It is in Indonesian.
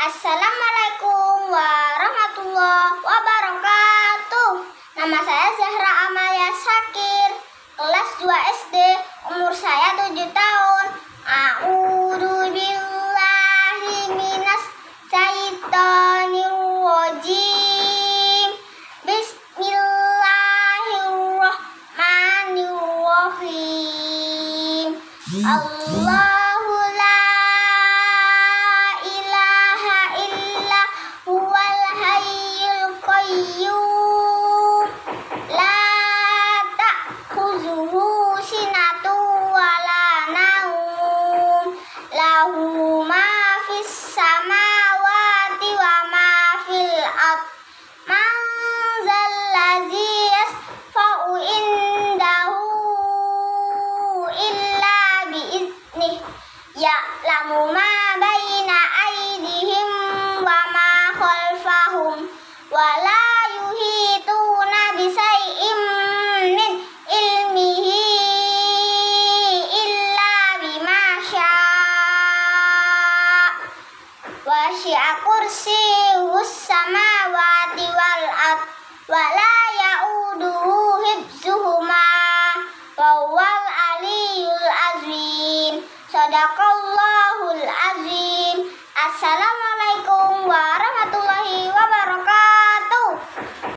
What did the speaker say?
Assalamualaikum warahmatullahi wabarakatuh. Nama saya Zahra Amalia Syakir, kelas 2 SD, umur saya 7 tahun. A'udzu billahi minas syaitonir rajim. Bismillahirrahmanirrahim. Allahu la ilaha illa huwal hayyul qayyum. La ta'khuzuhu sinatu wa la naum. Lahu ma fis samawati wa ma fil ardh. Man zallazi yasfa'u indahu illa bi'iznih. Ya'lamu ma baina aydihim wa ma khalfahum wa la yuhituna bisay'in min ilmihi illa bima syaa'. Wasi'a kursiyyuhus samawati wal ardh wa la ya'uduhu hifdzuhuma wa huwal aliyyul azim. Shadaqallahul azim. Assalamualaikum